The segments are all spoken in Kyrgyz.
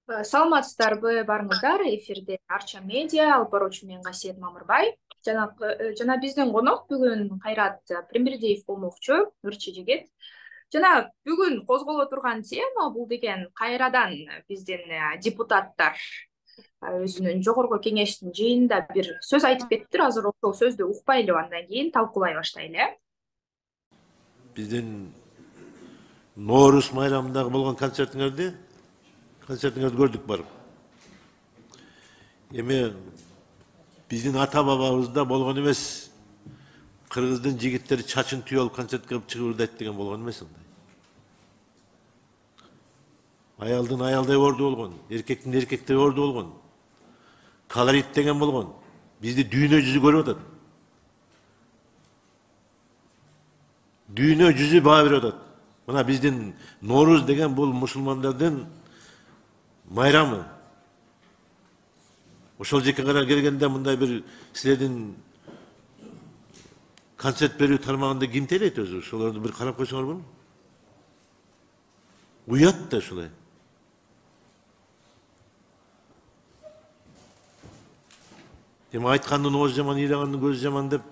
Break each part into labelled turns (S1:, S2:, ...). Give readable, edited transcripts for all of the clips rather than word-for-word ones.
S1: Саламатсыздарбы, барыңыздар. Эфирде Арча Медиа, алып баруучу мен Касиет Мамырбай. Жана биздин конок бүгүн Кайрат Прембердиев болмокчу, ырчы жигит. Жана бүгүн козголо турган тема бул деген кайрадан биздин депутаттар өзүнүн жогорку кеңештин жыйынында бир сөз айтып кетиптир. Азыр ошол сөздү укпайлы, андан кийин талкуулай баштайлы,
S2: Биздин Nooruz bayramındагы болгон концертиңерди көрдүк барып. Эми биздин ата бабабызда болгон эмес. Кыргыздын жигиттери чачын түйүп алып концерт кылып чыгырдайт деген болгон эмес андай. Аялдын аялдай орду болгон, эркектин эркектей орду болгон. Колорит деген болгон. Бизди дүйнө жүзү көрүп атат. Дүйнө жүзү баа берип атат. Мына биздин Nooruz деген бул мусулмандардын майрамы. Ошол жеке карар келгенде мындай бир силердин концерт берүү тармагында ким тейлейт өзү? Ошолорду бир карап койсоңор болобу? Уят да ушулай. Эми айткандын ооз жаман, ыйлагандын көзү жаман деп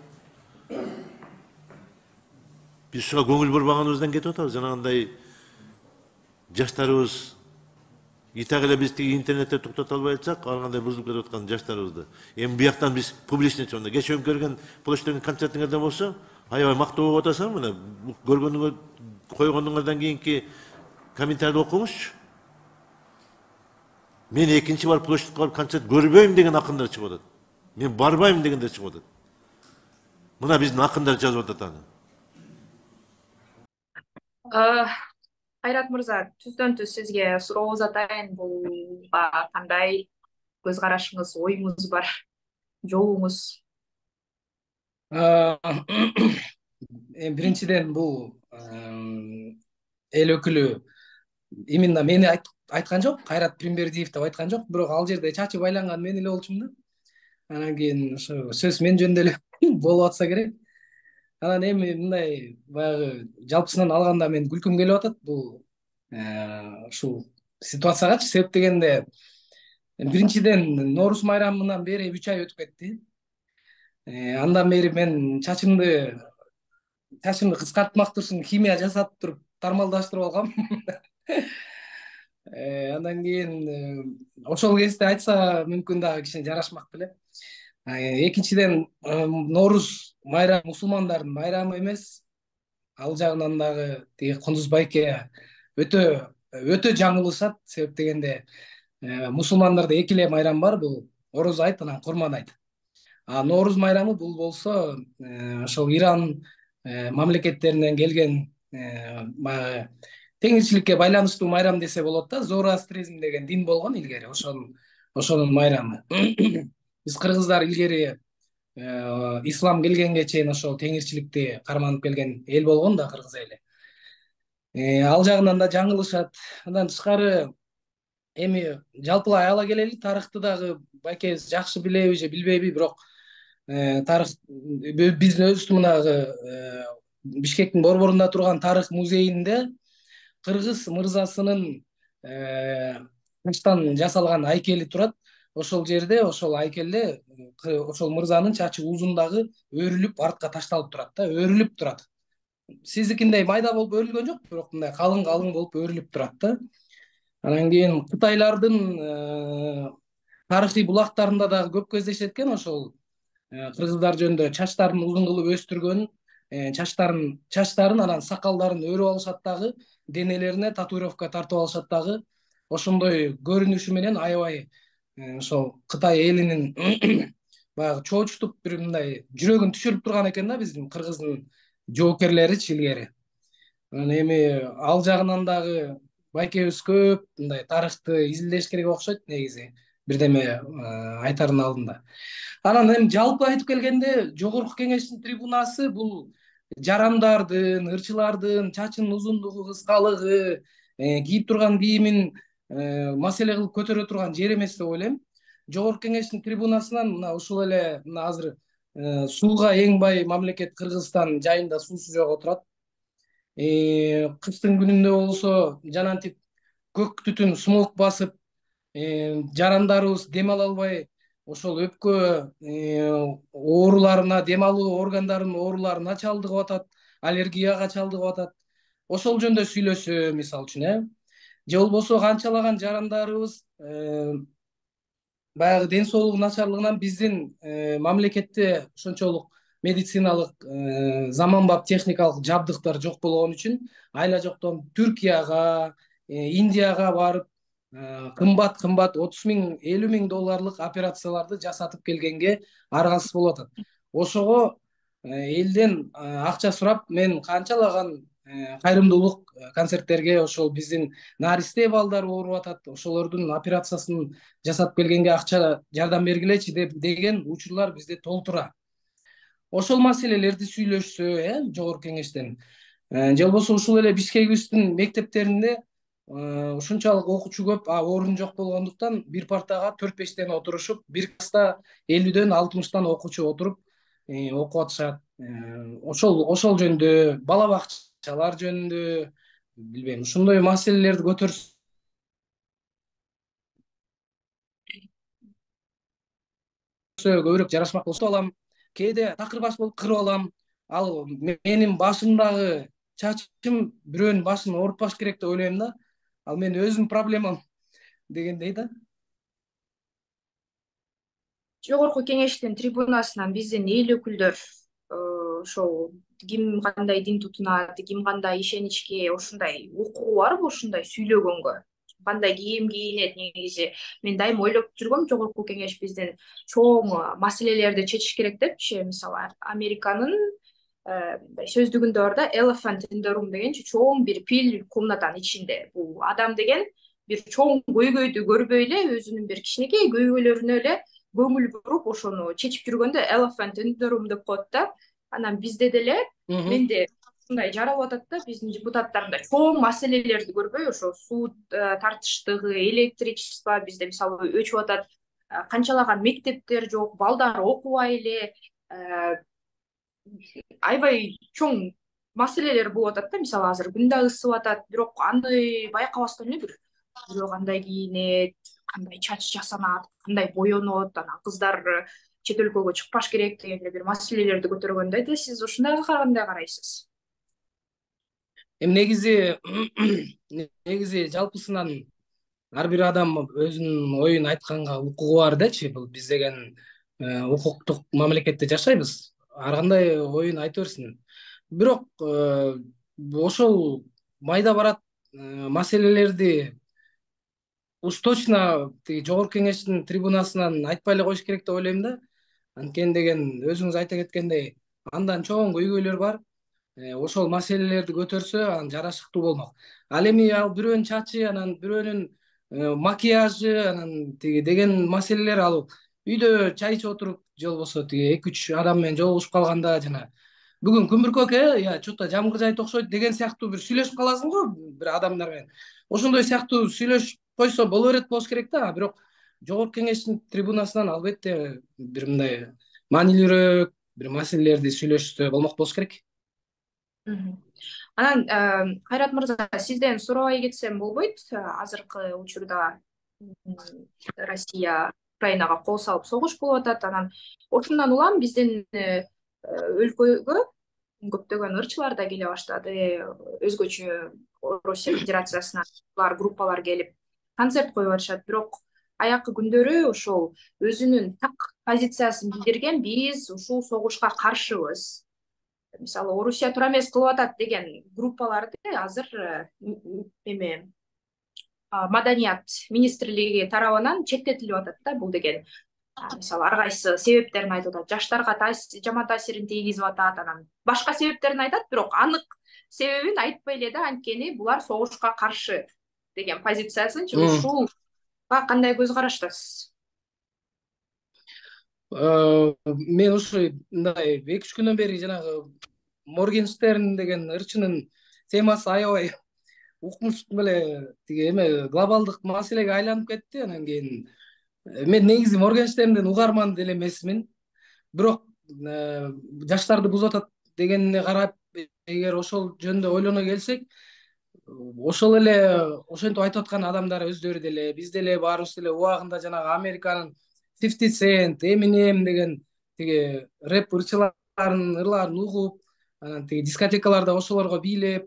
S2: биз ушуга көңүл бурбаганыбыздан кетип атабыз. Жанагындай жаштарыбыз итак эле биз тиги интернетте токтото албай атсак, ар кандай бузулуп кетип аткан жаштарыбызды. Эми бияктан биз публичный чоңдо кечээ көргөн площадьтагы концертиңерде болсо, аябай мактоо болуп атасың, мына көргөнүңөр койгонуңардан кийинки комментарийди окуңузчу. Мен экинчи бар площадька барып концерт көрбөйм деген акындар чыгып атат. Мен барбайм дегендер чыгып атат. Мына биздин акындар жазып атат аны.
S1: Кайрат мырза, түздөн түз сизге суроо узатайын. Булга кандай көз карашыңыз, оюңуз бар, жолуңуз?
S3: Биринчиден бул эл өкүлү именно мени айткан жок, Кайрат Прембердиев деп айткан жок, бирок ал жерде чачы байланган мен эле болчумун да. Анан кийин ошо сөз мен жөнүндө эле болуп атса керек. Анан эми мындай баягы жалпысынан алганда мен күлкүм келип атат бул ушул ситуациягачы. Себеп дегенде биринчиден Nooruz майрамынан бери 3 ай өтүп кетти. Андан бери мен чачымды кыскартмактырсын химия жасап туруп тармалдаштырып алгам. Андан кийин ошол кезде айтса мүмкүн дагы кичине жарашмак беле. Экинчиден Nooruz майрамы мусулмандардын майрамы эмес. Ал жагынан дагы тиги Кундуз байке өтө жаңылышат. Себеп дегенде мусулмандарда эки эле майрам бар, бул Ороз айт анан Курман айт. Nooruz майрамы бул болсо ошол Иран мамлекеттеринен келген баягы теңирчиликке байланыштуу майрам десе болот да. Зороастризм деген дин болгон илгери, ошонун майрамы. Биз кыргыздар илгери ислам келгенге чейин ошол теңирчиликти карманып келген эл болгон да кыргыз эли. Ал жагынан да жаңылышат. Андан тышкары эми жалпылай ала келели, тарыхты дагы байкебиз жакшы билеби же билбейби, бирок тарых биздин өзүбүздүн мынагы Бишкектин борборунда турган тарых музейинде кыргыз мырзасынын таштан жасалган айкели турат. Ошол жерде, ошол айкелде ошол мырзанын чачы узун дагы өрүлүп артка ташталып турат да, өрүлүп турат. Сиздикиндей майда болуп өрүлгөн жок, бирок мындай калың болуп өрүлүп турат да. Анан кийин Кытайлардын тарыхый булактарында дагы көп кездешет экен ошол кыргыздар жөнүндө чачтарын узун кылып өстүргөн, чачтарын анан сакалдарын өрүп алышат дагы, денелерине татуировка тартып алышат дагы. Ошондой көрүнүшү менен аябай ошол Кытай элинин баягы чоочтуп бир мындай жүрөгүн түшүрүп турган экен да биздин кыргыздын жоокерлеричи илгери. Анан эми ал жагынан дагы байкебиз көп мындай тарыхты изилдеш керек окшойт негизи, бирдеме айтардын алдында. Анан эми жалпы айтып келгенде жогорку кеңештин трибунасы бул жарандардын, ырчылардын чачынын узундугу, кыскалыгы, кийип турган кийимин маселе кылып көтөрө турган жер эмес деп ойлойм. Жогорку кеңештин трибунасынан мына ушул эле мына азыр сууга эң бай мамлекет Кыргызстан жайында суусу жок отурат. Кыштын күнүндө болсо жанантип көк түтүн смог басып, жарандарыбыз дем ала албай ошол өпкө ооруларына, дем алуу органдарынын ооруларына чалдыгып атат, аллергияга чалдыгып атат. Ошол жөнүндө сүйлөшсө, мисалы үчүн, же болбосо канчалаган жарандарыбыз баягы ден соолугу начарлыгынан биздин мамлекетте ошончолук медициналык заманбап техникалык жабдыктар жок болгон үчүн айла жоктон Түркияга, Индияга барып кымбат кымбат 30 000, 50 000 долларлык операцияларды жасатып келгенге аргасыз болуп атат. Ошого элден акча сурап мен канчалаган кайрымдуулук концерттерге ошол биздин наристе балдар ооруп атат, ошолордун операциясын жасап келгенге акча жардам бергилечи деген учурлар бизде толтура. Ошол маселелерди сүйлөшсө, жогорку кеңештен, же болбосо ушул эле Бишкекибиздин мектептеринде ушунчалык окуучу көп, орун жок болгондуктан бир партага 4-5тен отурушуп, бир класста 50дөн 60тан окуучу отуруп окуп атышат. Ошол жөнүндө, бала бакчалар жөнүндө, билбейм, ушундай маселелерди көтөрсө көбүрөөк жарашмак болуп алам. Кээде такыр баш болуп кырып алам. Ал менин башымдагы чачым бирөөнүн башын оорутпаш керек деп ойлойм да. Ал менин өзүмдүн проблемам дегендей да.
S1: Жогорку кеңештин трибунасынан биздин эл өкүлдөр ошол ким кандай дин тутунат, ким кандай ишеничке, ушундай укугу барбы ушундай сүйлөгөнгө? Кандай кийим кийинет негизи? Мен дайыма ойлоп жүргөм, жогорку кеңеш биздин чоң маселелерди чечиш керек депчи. Мисалы, Американын сөздүгүндө бар да, elephant in the room дегенчи, чоң бир пил комнатанын ичинде. Бул адам деген бир чоң көйгөйдү көрбөй эле, өзүнүн бир кичинекей көйгөйлөрүнө эле көңүл буруп ошону чечип жүргөндө elephant in the room деп коет да. Анан бизде деле менде ушундай жаралып атат да, биздин депутаттарында чоң маселелерди көрбөй, ошо суу тартыштыгы, электричество бизде мисалы өчүп атат, канчалаган мектептер жок, балдар окубай эле, аябай чоң маселелер болуп атат да. Мисалы азыр күн да ысып атат, бирок аны байкабастан эле бирөө кандай кийинет, кандай чач жасанат, кандай боенот, анан кыздар чет өлкөгө чыкпаш керек деген эле бир маселелерди көтөргөндөй да. Сиз ушундайга кандай карайсыз?
S3: Негизи жалпысынан ар бир адам өзүнүн оюн айтканга укугу бар дечи. Бул биз деген укуктук мамлекетте жашайбыз. Ар кандай оюн айта берсин. Бирок ошол майда барат маселелерди уж точно тиги жогорку кеңештин трибунасынан айтпай эле коюш керек деп ойлойм да. Анткени деген өзүңүз айта кеткендей, андан чоң көйгөйлөр бар. Ошол маселелерди көтөрсө, анан жарашыктуу болмок. Ал эми ал бирөөнүн чачы, анан бирөөнүн макияжы, анан тиги деген маселелер, ал үйдө чай ичип отуруп, же болбосо тиги 2-3 адам менен жолугушуп калганда жана бүгүн күмбүркөк чо-то жамгыр жайт окшойт деген сыяктуу бир сүйлөшүп каласың го бир адамдар менен. Ошондой сыяктуу сүйлөшүп койсо боло берет болуш керек да. Бирок жогорку кеңештин трибунасынан албетте бир мындай маанилүүрөөк бир маселелерди сүйлөшсө болмок болуш керек.
S1: Анан Кайрат мырза, сизден сурабай кетсем болбойт? Азыркы учурда Россия Украинага кол салып согуш болуп атат. Анан ошондон улам биздин өлкөгө көптөгөн ырчылар да келе баштады. Өзгөчө Россия Федерациясынан группалар келип концерт коюп атышат. Бирок аякы күндөрү ошол өзүнүн так позициясын билдирген, биз ушул согушка каршыбыз, мисалы Орусия туура эмес кылып атат деген группаларды азыр маданият министрлиги тарабынан четтетилип атат да. Бул деген мисалы ар кайсы себептерин айтып атат, жаштарга жаман таасирин тийгизип атат, анан башка себептерин айтат, бирок анык себебин айтпай эле да, анткени булар согушка каршы деген позициясынчы. Ушулга кандай көз караштасыз?
S3: Мен ушу мындай 2-3 күндөн бери жанагы Моргенштерн деген ырчынын темасы аябай укмуш эле тиги эме глобалдык маселеге айланып кетти. Анан кийин мен негизи Моргенштерндин угарманы деле эмесмин. Бирок жаштарды бузуп атат дегенине карап, эгер ошол жөнүндө ойлоно келсек, ошол эле ошентип айтып аткан адамдар өздөрү деле биз деле баарыбыз деле убагында жанагы Американын 50 Cent, Eminem деген тиги рэп ырларын угуп, анан тиги дискотекаларда ошолорго бийлеп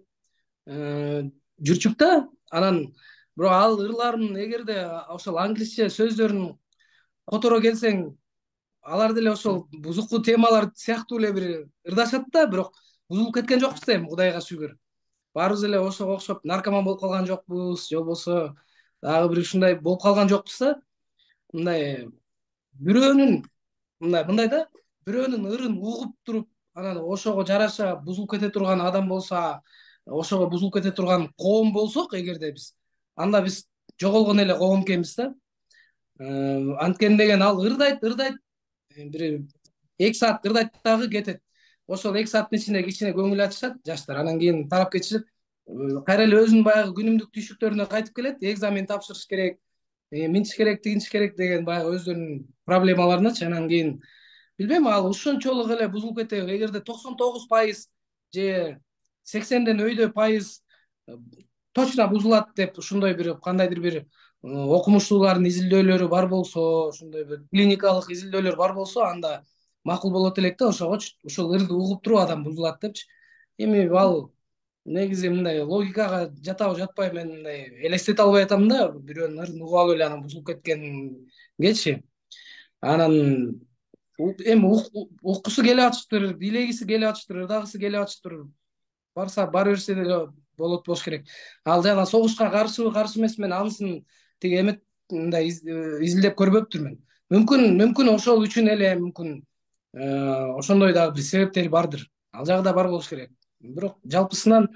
S3: жүрчүк да. Анан бирок ал ырларын эгерде ошол англисче сөздөрүн которо келсең, алар деле ошол бузуктуу темалар сыяктуу эле бир ырдашат да, бирок бузулуп кеткен жокпуз да эми, Кудайга шүгүр. Баарыбыз эле ошого окшоп наркоман болуп калган жокпуз, же болбосо дагы бир ушундай болуп калган жокпуз да. Мындай бирөөнүн мындай да, бирөөнүн ырын угуп туруп, анан ошого жараша бузулуп кете турган адам болсо, ошого бузулуп кете турган коом болсок эгерде биз, анда биз жоголгон эле коом экенбиз да. Анткени деген ал ырдайт, бир 2 саат ырдайт дагы кетет. Ошол 2 сааттын ичинде кичине көңүл ачышат жаштар, анан кийин тарап кетишет. Кайра эле өзүнүн баягы күнүмдүк түйшүктөрүнө кайтып келет. Экзамен тапшырыш керек, минтиш керек, тигинтиш керек деген баягы өздөрүнүн проблемаларыначы. Анан кийин билбейм, ал ушунчолук эле бузулуп кетеби. Эгерде 99% же 80ден өйдө пайыз точно бузулат деп ушундай бир кандайдыр бир окумуштуулардын изилдөөлөрү бар болсо, ошондой бир клиникалык изилдөөлөр бар болсо, анда макул болот элек да, ошогочу ушул ырды угуп туруп адам бузулат депчи. Эми ал негизи мындай логикага жатабы жатпайбы, мен мындай элестете албай атам да, бирөөнүн ырын угуп алып эле анан бузулуп кеткенгечи. Анан эми уккусу келип атыштыр, бийлегиси келип атыштыр, ырдагысы келип атыштыр, бара берсе деле болот болуш керек. Ал жана согушка каршы эмес, мен анысын тиги эмет мындай изилдеп көрбөптүрмүн. Мүмкүн ошол үчүн эле мүмкүн ошондой дагы бир себептери бардыр. Ал жагы да бар болуш керек. Бирок жалпысынан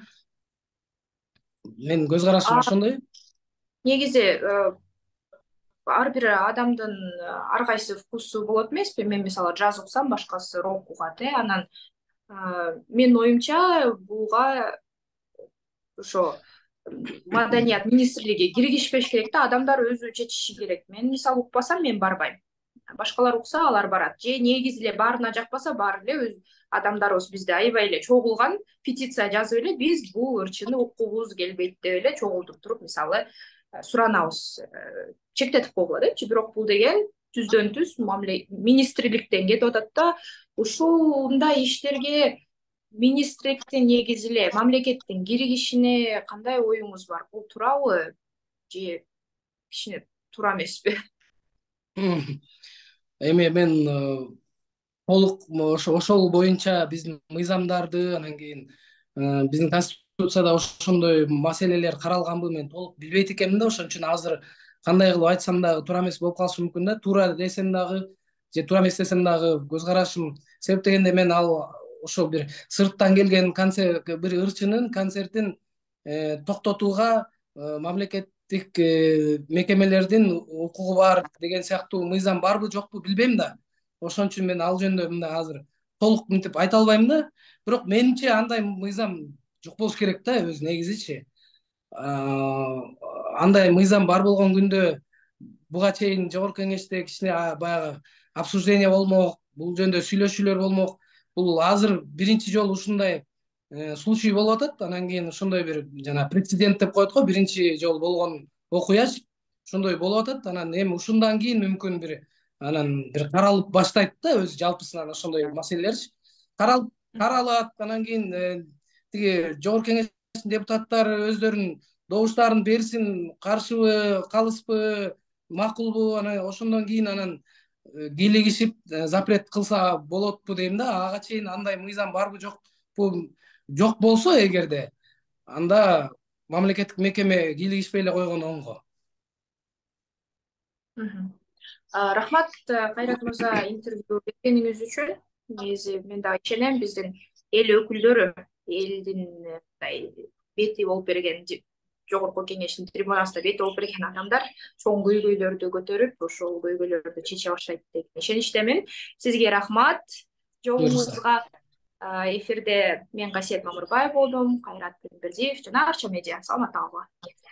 S3: менин көз карашым ошондой.
S1: Негизи ар бир адамдын ар кайсы вкусу болот эмеспи? Мен мисалы джаз уксам, башкасы рок угат, анан менин оюмча буга ошо маданият министрлиги киргизишпеш керек да, адамдар өзү чечиши керек. Мен мисалы укпасам, мен барбайм. Башкалар укса, алар барат. Же негизи эле баарына жакпаса, баары эле өз адамдарыбыз бизде аябай эле чогулган, петиция жазып эле биз бул ырчыны уккубуз келбейт деп эле чогултуп туруп, мисалы суранабыз, чектетип койгула депчи. Бирок бул деген түздөн түз министрликтен кетип атат да. Ушундай иштерге министрликтин негизи эле мамлекеттин киргишине кандай оюңуз бар? Бул туурабы же кичине туура эмеспи?
S3: Эми мен толук ошол боюнча биздин мыйзамдарды, анан кийин биздин конституцияда ошондой маселелер каралганбы мен толук билбейт экенмин да. Ошон үчүн азыр кандай кылып айтсам дагы туура эмес болуп калышы мүмкүн да. Туура десем дагы же туура эмес десем дагы көз карашым себептегенде, мен ал ошол бир сырттан келген бир ырчынын концертин токтотууга мамлекеттик мекемелердин укугу бар деген сыяктуу мыйзам барбы жокпу билбейм да. Ошон үчүн мен ал жөнүндө мындай азыр толук мынтип айта албайм да. Бирок менимче андай мыйзам жок болуш керек да өзү негизичи. Андай мыйзам бар болгон күндө буга чейин жогорку кеңеште кичине баягы обсуждение болмок, бул жөнүндө сүйлөшүүлөр болмок. Бул азыр биринчи жолу ушундай случай болуп атат. Анан кийин ошондой бир жана прецедент деп коет го, биринчи жолу болгон окуяч ошондой болуп атат. Анан эми ушундан кийин мүмкүн анан бир каралып баштайт да, өзү жалпысынан ошондой маселелерчи каралат. Анан кийин тиги жогорку кеңештин депутаттары өздөрүнүн добуштарын берсин, каршыбы, калыспы, макулбу, анан ошондон кийин анан кийлигишип запрет кылса болотпу дейм да. Ага чейин андай мыйзам барбы жокпу? Жок болсо эгерде, анда мамлекеттик мекеме кийлигишпей эле койгон оңго.
S1: Рахмат Кайрат мырза интервью бергениңиз үчүн. Негизи мен дагы ишенем, биздин эл өкүлдөрү, элдин бети болуп берген, жогорку кеңештин трибунасында бети болуп берген адамдар чоң көйгөйлөрдү көтөрүп, ошол көйгөйлөрдү чече баштайт деген ишеничтемин. Сизге рахмат жолуңузга. Эфирде мен Касиет Мамырбаев болдум, Кайрат Пиримбердиев жана Арча медиа. Саламатта калгыла.